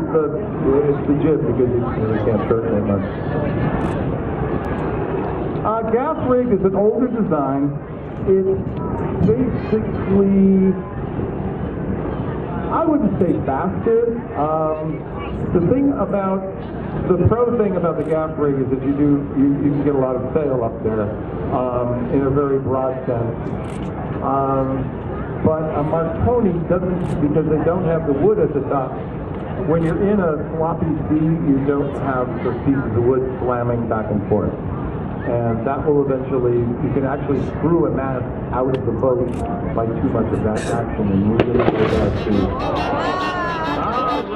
it's the jib because you really can't turn it that much. Gas rig is an older design. It's basically, I wouldn't say faster. The pro thing about the gas rig is that you can get a lot of sail up there in a very broad sense. But a Marconi doesn't, because they don't have the wood at the top. When you're in a sloppy sea, you don't have the pieces of wood slamming back and forth. And that will eventually, you can actually screw a mast out of the boat by too much of that action and move it into that sea.